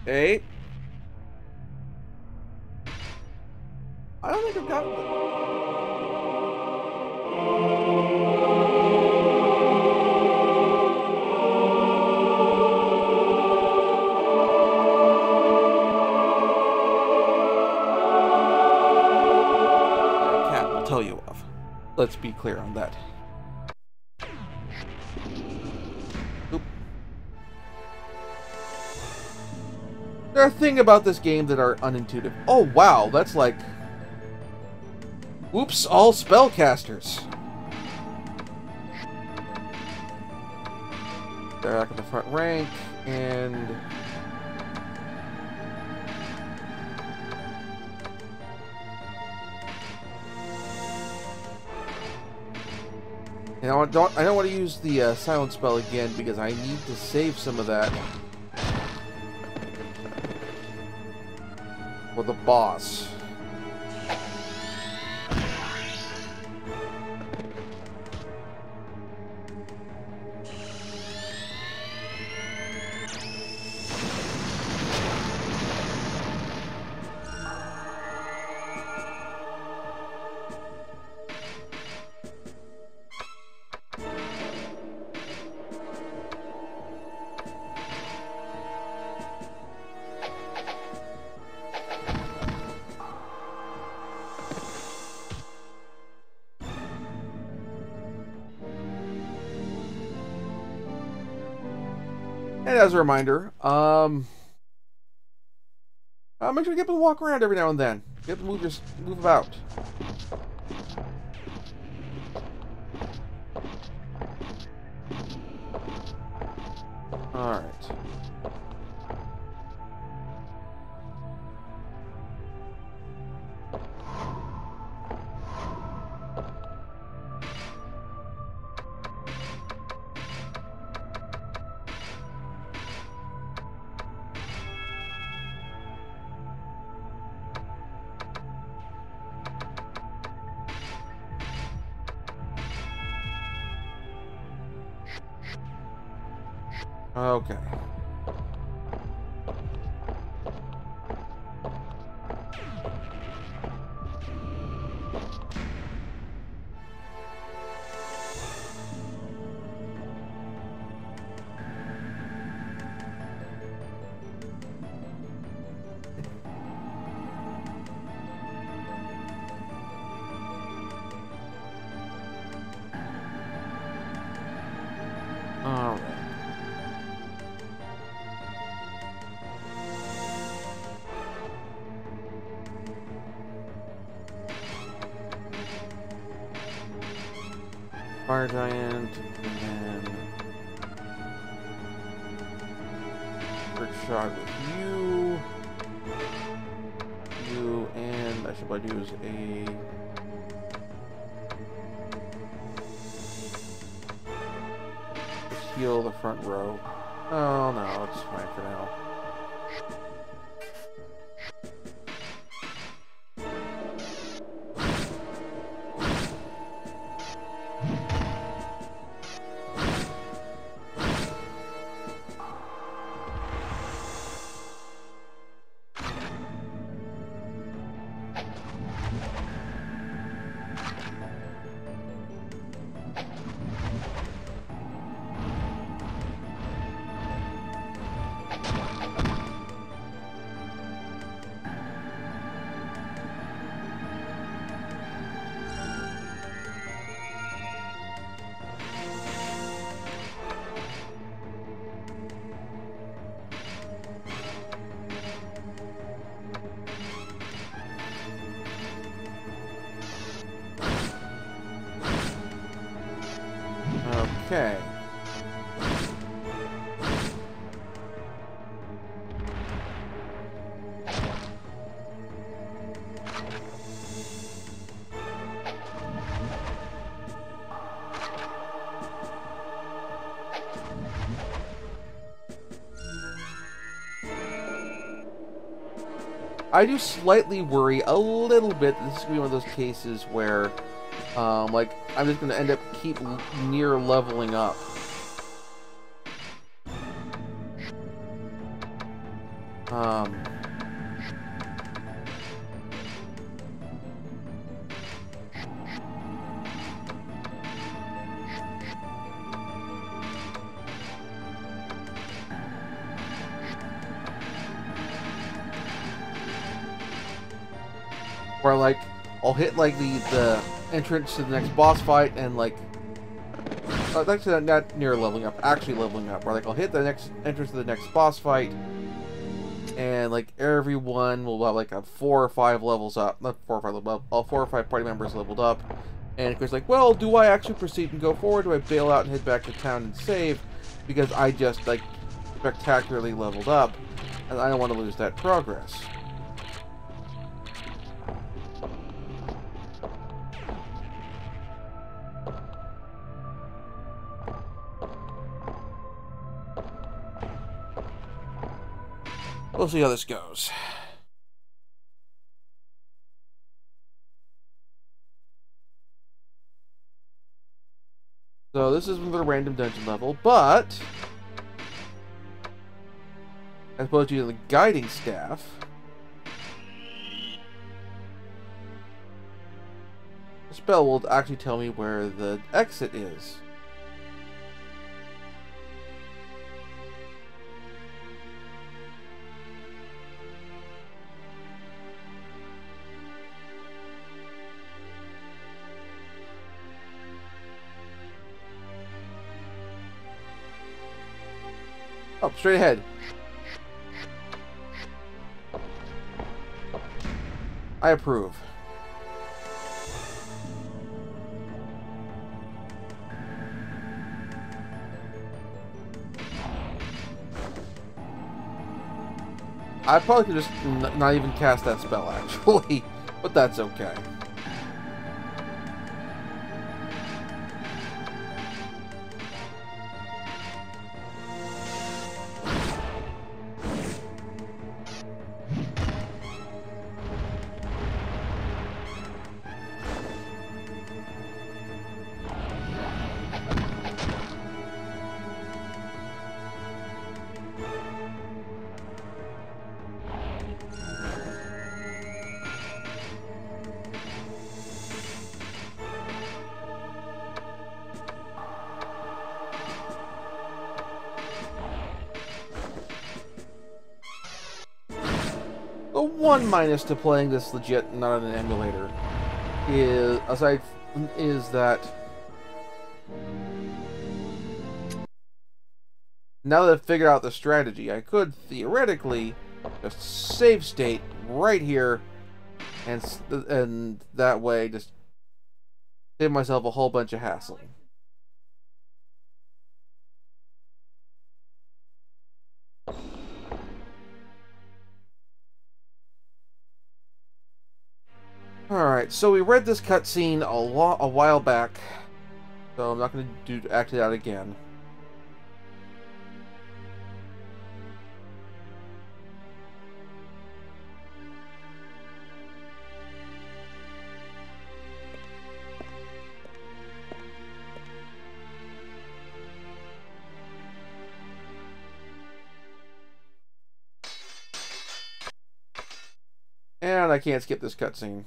Hey. I don't think I've gotten them. Cat will tell you of. Let's be clear on that. Oop. There are things about this game that are unintuitive. Oh wow, that's like... Oops, all spellcasters. They're back in the front rank, and... I don't want to use the silent spell again because I need to save some of that for the boss. And as a reminder, make sure you get to walk around every now and then. Get to move about. All right. Okay. All right. Fire Giant, and then Trick Shot with you, and I should probably use a just heal the front row. Oh no, it's fine for now. Okay. I do slightly worry a little bit that this is going to be one of those cases where, like, I'm just going to end up keep near leveling up. Um, where like I'll hit like the entrance to the next boss fight and like actually not near leveling up, actually leveling up. Where like I'll hit the next entrance to the next boss fight, and like everyone will have like a 4 or 5 levels up, not 4 or 5 levels up, all 4 or 5 party members leveled up, and of course like, well, do I actually proceed and go forward? Do I bail out and head back to town and save because I just like spectacularly leveled up, and I don't want to lose that progress. We'll see how this goes. So this is another random dungeon level, but as opposed to the guiding staff, the spell will actually tell me where the exit is. Oh, straight ahead. I approve. I probably could just not even cast that spell, actually, but that's okay. The one minus to playing this legit, not on an emulator, is that now that I've figured out the strategy, I could theoretically just save state right here, and that way just save myself a whole bunch of hassling. Alright, so we read this cutscene a while back, so I'm not going to act it out again. And I can't skip this cutscene.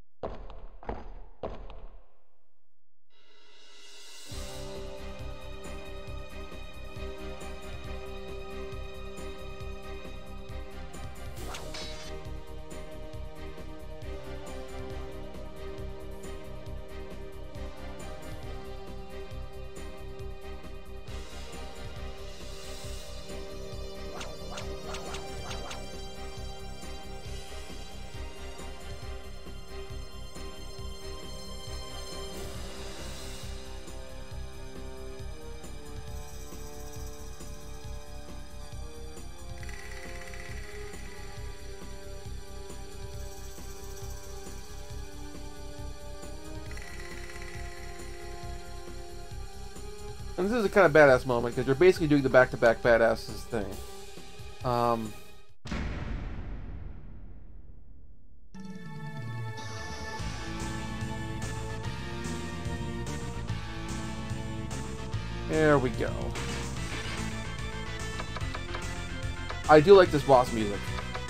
And this is a kind of badass moment, because you're basically doing the back-to-back badasses thing. There we go. I do like this boss music.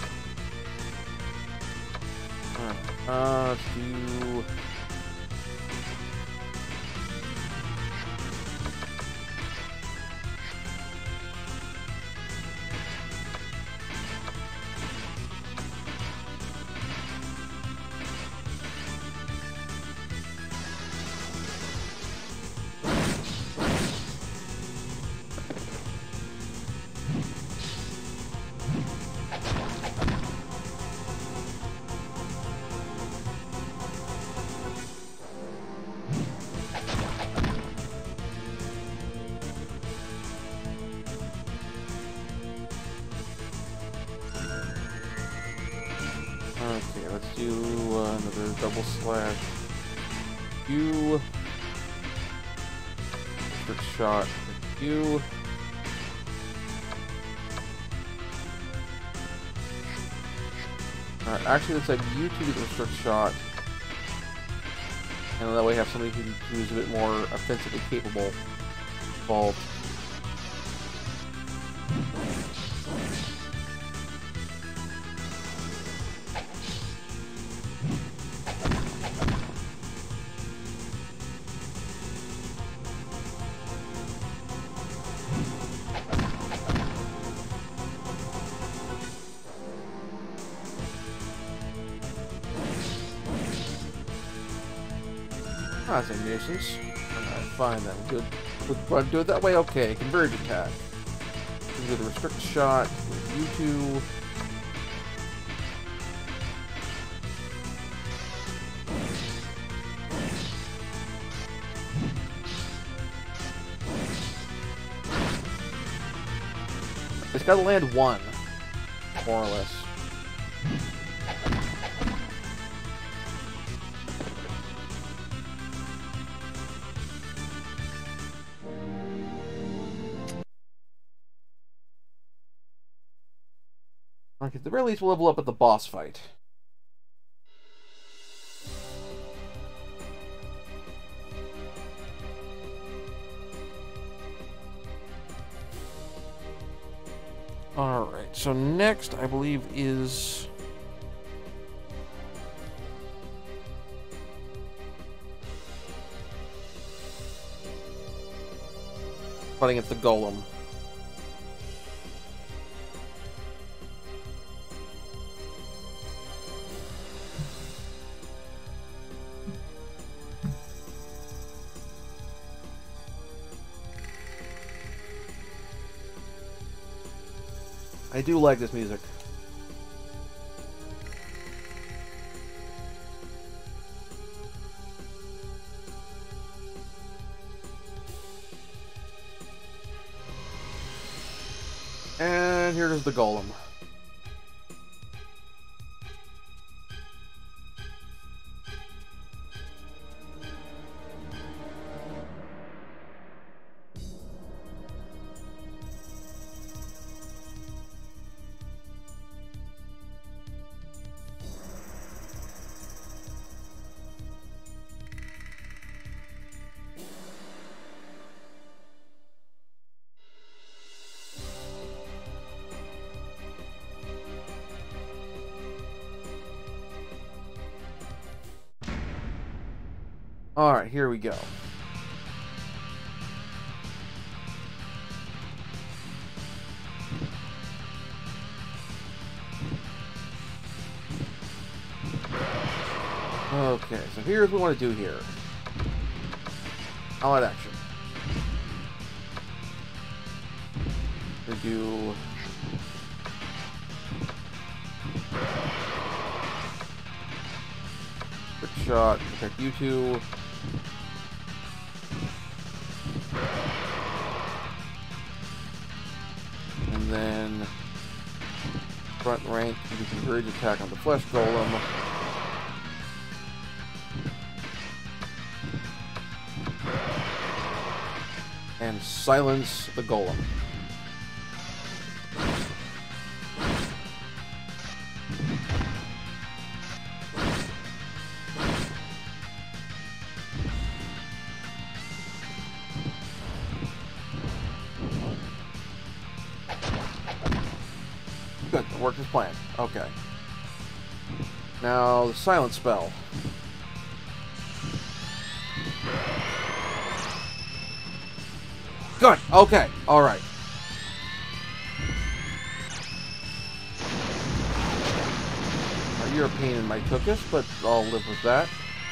Let's do... Okay, let's do another double slash. You. Quick shot. You. Alright, actually let's have you two do the restrict shot. And that way have somebody who's a bit more offensively capable involved. That's a nuisance. Alright, fine then. Good. We'll do it that way? Okay. Converge attack. We do the restrict shot with you two. It's gotta land one, more or less. Okay, at the very least, we'll level up at the boss fight. Alright, so next, I believe, is... fighting against the Golem. I do like this music. And here's the Golem. Alright, here we go. Okay, so here's what we want to do here. Allied action. We do... quick shot, protect you two. And then front rank, you can converge attack on the flesh golem. And silence the golem. worked as planned. Okay. Now, the silent spell. Good! Okay, alright. You're a pain in my tuchus, but I'll live with that.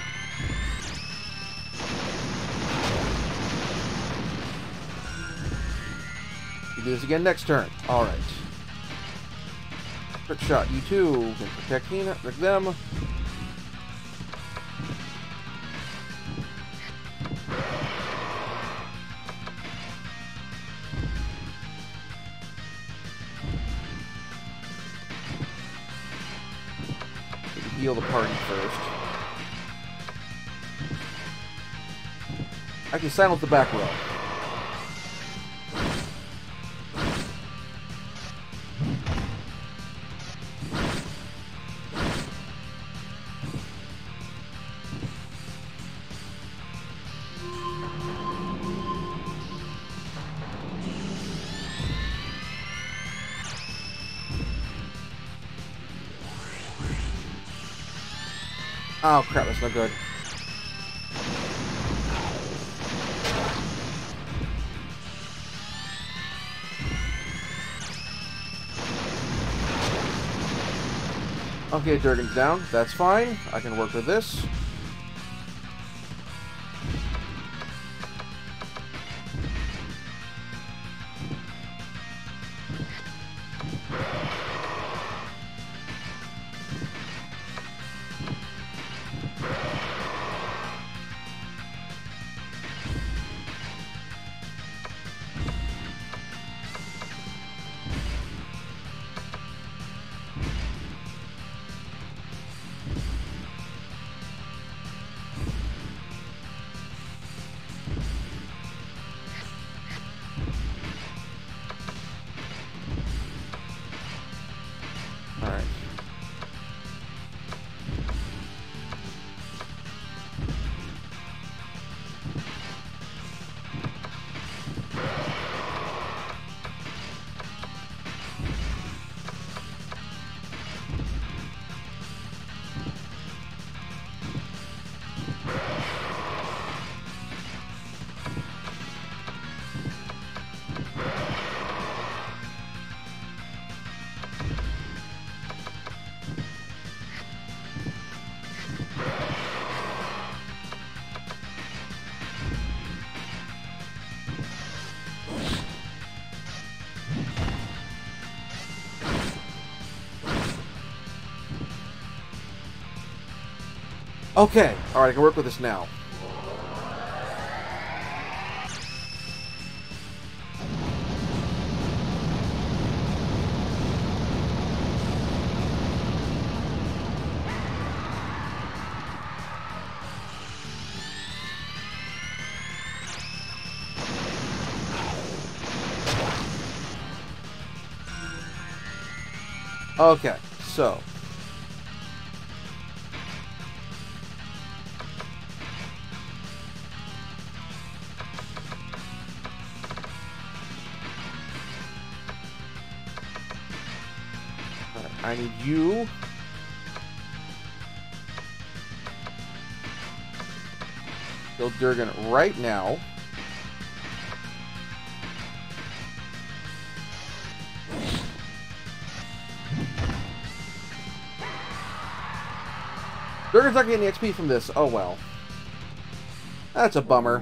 You do this again next turn. Alright. Trick shot, you two can protect me, not protect them. Heal the party first. I can silence the back row. Oh crap, that's not good. Okay, Durgan's down. That's fine. I can work with this. Alright. Okay, alright, I can work with this now. Okay, so I need you. Kill Durgan right now. Durgan's not getting the XP from this. Oh well. That's a bummer.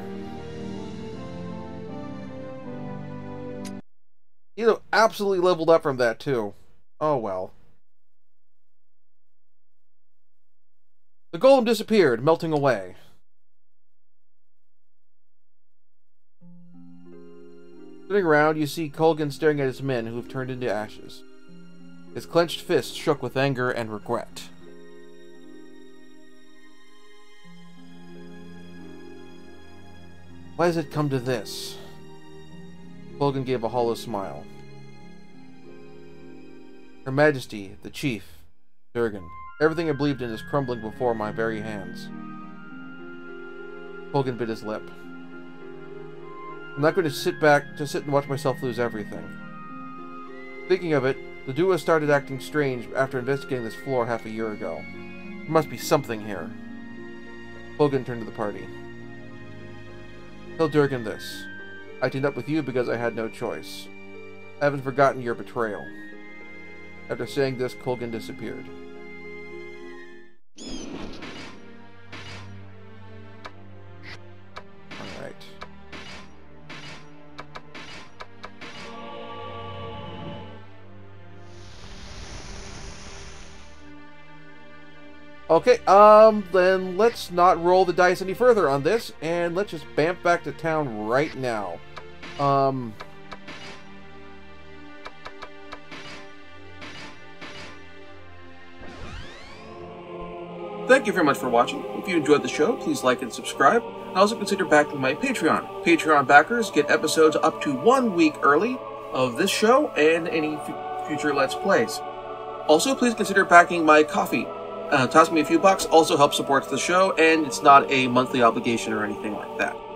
You absolutely leveled up from that too. Oh well. The golem disappeared, melting away. Turning around, you see Colgan staring at his men who have turned into ashes. His clenched fist shook with anger and regret. Why has it come to this? Colgan gave a hollow smile. Her Majesty, the Chief, Durgan. Everything I believed in is crumbling before my very hands. Colgan bit his lip. I'm not going to sit and watch myself lose everything. Thinking of it, The duo started acting strange after investigating this floor half a year ago. There must be something here. Hogan turned to the party. Tell Durgan this. I teamed up with you because I had no choice. I haven't forgotten your betrayal. After saying this, Colgan disappeared. Alright. Okay, then let's not roll the dice any further on this, and let's just bamf back to town right now. Thank you very much for watching. If you enjoyed the show, please like and subscribe. And also consider backing my Patreon. Patreon backers get episodes up to 1 week early of this show and any future Let's Plays. Also, please consider backing my Ko-fi. Toss me a few bucks also helps support the show, and it's not a monthly obligation or anything like that.